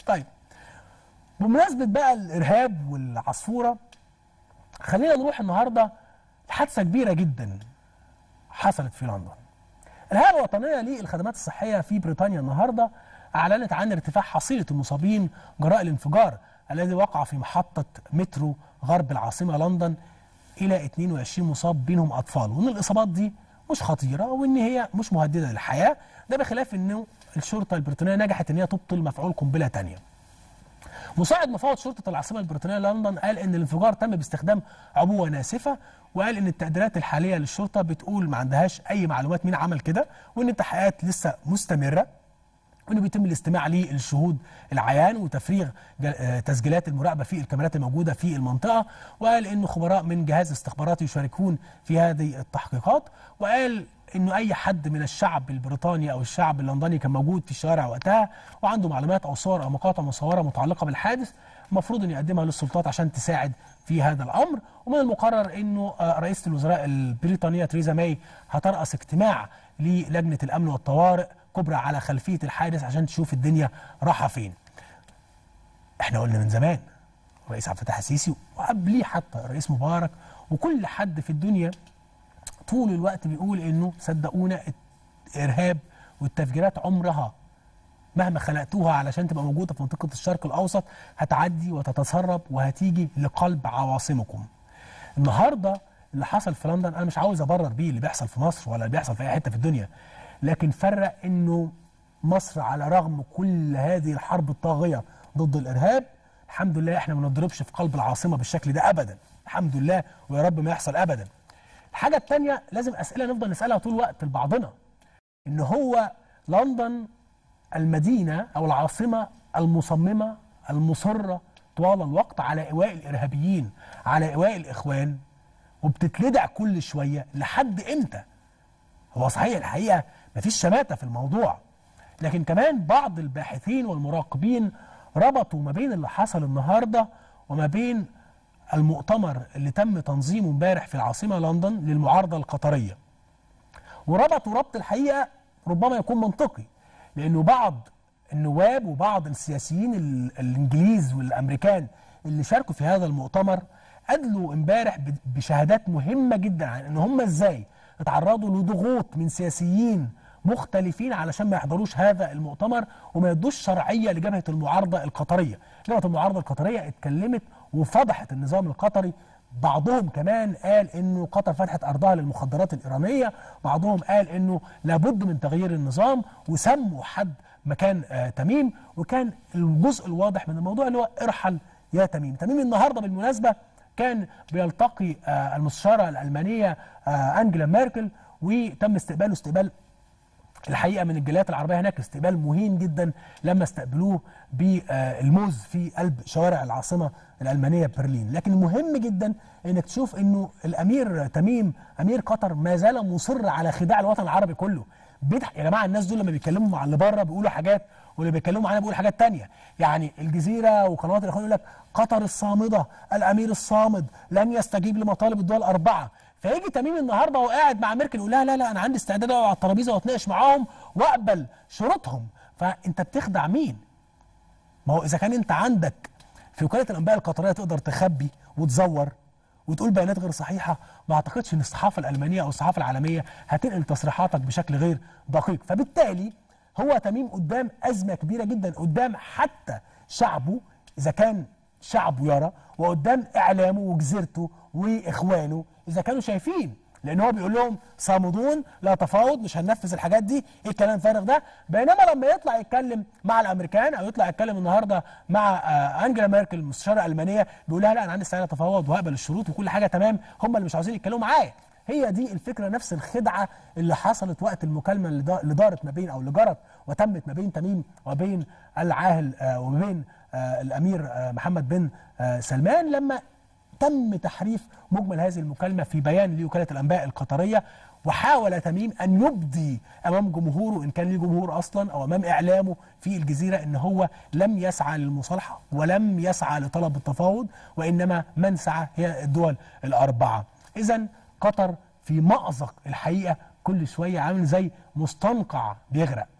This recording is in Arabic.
طيب بمناسبه بقى الارهاب والعصفوره، خلينا نروح النهارده لحادثه كبيره جدا حصلت في لندن. الهيئه الوطنيه للخدمات الصحيه في بريطانيا النهارده اعلنت عن ارتفاع حصيله المصابين جراء الانفجار الذي وقع في محطه مترو غرب العاصمه لندن الى 22 مصاب بينهم اطفال، وان الاصابات دي مش خطيره وان هي مش مهدده للحياه، ده بخلاف انه الشرطه البريطانيه نجحت ان هي تبطل مفعول قنبله ثانيه. مساعد مفوض شرطه العاصمه البريطانيه لندن قال ان الانفجار تم باستخدام عبوه ناسفه، وقال ان التقديرات الحاليه للشرطه بتقول ما عندهاش اي معلومات مين عمل كده، وان التحقيقات لسه مستمره، وانه بيتم الاستماع للشهود العيان وتفريغ تسجيلات المراقبه في الكاميرات الموجوده في المنطقه، وقال انه خبراء من جهاز استخباراتي يشاركون في هذه التحقيقات، وقال انه اي حد من الشعب البريطاني او الشعب اللندني كان موجود في الشوارع وقتها وعنده معلومات او صور او مقاطع مصوره متعلقه بالحادث المفروض ان يقدمها للسلطات عشان تساعد في هذا الامر. ومن المقرر انه رئيسه الوزراء البريطانيه تريزا ماي هترأس اجتماع للجنه الامن والطوارئ كبرى على خلفيه الحادث عشان تشوف الدنيا رايحه فين. احنا قلنا من زمان الرئيس عبد الفتاح السيسي وقبليه حتى الرئيس مبارك وكل حد في الدنيا طول الوقت بيقول انه صدقونا الارهاب والتفجيرات عمرها مهما خلقتوها علشان تبقى موجوده في منطقه الشرق الاوسط هتعدي وتتسرب وهتيجي لقلب عواصمكم. النهارده اللي حصل في لندن انا مش عاوز ابرر بيه اللي بيحصل في مصر ولا اللي بيحصل في اي حته في الدنيا، لكن فرق انه مصر على رغم كل هذه الحرب الطاغيه ضد الارهاب الحمد لله احنا ما نضربش في قلب العاصمه بالشكل ده ابدا، الحمد لله ويا رب ما يحصل ابدا. الحاجه الثانيه لازم اسئله نفضل نسالها طول الوقت لبعضنا، ان هو لندن المدينه او العاصمه المصممه المصره طوال الوقت على ايواء الارهابيين، على ايواء الاخوان، وبتتلدع كل شويه لحد امتى؟ هو صحيح الحقيقه مفيش شماته في الموضوع، لكن كمان بعض الباحثين والمراقبين ربطوا ما بين اللي حصل النهارده وما بين المؤتمر اللي تم تنظيمه امبارح في العاصمه لندن للمعارضه القطريه. وربطوا ربط الحقيقه ربما يكون منطقي، لانه بعض النواب وبعض السياسيين الانجليز والامريكان اللي شاركوا في هذا المؤتمر ادلوا امبارح بشهادات مهمه جدا عن ان هم ازاي اتعرضوا لضغوط من سياسيين مختلفين علشان ما يحضروش هذا المؤتمر وما يدوش شرعيه لجبهه المعارضه القطريه. جبهه المعارضه القطريه اتكلمت وفضحت النظام القطري، بعضهم كمان قال انه قطر فتحت ارضها للمخدرات الايرانيه، بعضهم قال انه لابد من تغيير النظام وسموا حد مكان تميم، وكان الجزء الواضح من الموضوع اللي هو ارحل يا تميم. تميم النهارده بالمناسبه كان بيلتقي المستشاره الالمانيه انجلا ميركل، وتم استقباله استقبال الحقيقه من الجاليات العربيه هناك استقبال مهين جدا لما استقبلوه بالموز في قلب شوارع العاصمه الالمانيه برلين. لكن المهم جدا انك تشوف انه الامير تميم امير قطر ما زال مصر على خداع الوطن العربي كله. يا جماعه الناس دول لما بيتكلموا مع اللي بره بيقولوا حاجات واللي بيتكلموا معانا بيقولوا حاجات ثانيه. يعني الجزيره وقنوات الاخوان يقول لك قطر الصامده، الامير الصامد لن يستجيب لمطالب الدول الاربعه، فيجي تميم النهارده وهو قاعد مع ميركل يقول لها لا لا انا عندي استعداد اقعد على الترابيزه واتناقش معاهم واقبل شروطهم. فانت بتخدع مين؟ ما هو اذا كان انت عندك في وكاله الانباء القطريه تقدر تخبي وتزور وتقول بيانات غير صحيحه، ما اعتقدش ان الصحافه الالمانيه او الصحافه العالميه هتنقل تصريحاتك بشكل غير دقيق. فبالتالي هو تميم قدام ازمه كبيره جدا، قدام حتى شعبه اذا كان شعبه يرى، وقدام اعلامه وجزيرته واخوانه اذا كانوا شايفين، لان هو بيقول لهم صامدون لا تفاوض مش هننفذ الحاجات دي، ايه الكلام الفارغ ده؟ بينما لما يطلع يتكلم مع الامريكان او يطلع يتكلم النهارده مع انجلا ميركل المستشاره الالمانيه بيقول لها لا انا عندي استعداد اتفاوض وهقبل الشروط وكل حاجه تمام، هم اللي مش عاوزين يتكلموا معايا. هي دي الفكره، نفس الخدعه اللي حصلت وقت المكالمه اللي دارت ما بين او اللي جرت وتمت ما بين تميم وبين العاهل وبين الامير محمد بن سلمان لما تم تحريف مجمل هذه المكالمة في بيان لوكالة الأنباء القطرية. وحاول تميم أن يبدي أمام جمهوره إن كان ليه جمهور أصلا أو أمام إعلامه في الجزيرة إن هو لم يسعى للمصالحة ولم يسعى لطلب التفاوض، وإنما من سعى هي الدول الأربعة. إذن قطر في مأزق الحقيقة، كل شوية عامل زي مستنقع بيغرق.